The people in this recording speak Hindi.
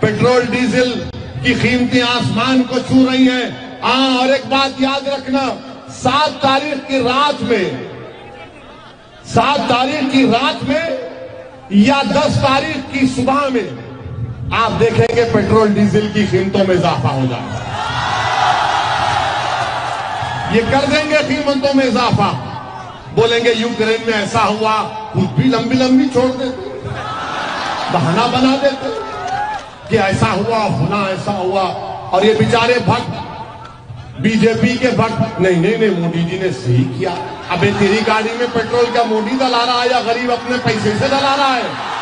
पेट्रोल डीजल की कीमतें आसमान को छू रही हैं। और एक बात याद रखना, 7 तारीख की रात में, 7 तारीख की रात में या 10 तारीख की सुबह में आप देखेंगे पेट्रोल डीजल की कीमतों में इजाफा हो जाएगा। ये कर देंगे कीमतों में इजाफा, बोलेंगे यूक्रेन में ऐसा हुआ, खुद भी लंबी लंबी छोड़ देते, बहाना बना देते कि ऐसा हुआ, होना ऐसा हुआ। और ये बेचारे भक्त, बीजेपी के भक्त, नहीं मोदी जी ने सही किया। अबे तेरी गाड़ी में पेट्रोल क्या मोदी डला रहा है या गरीब अपने पैसे से डला रहा है?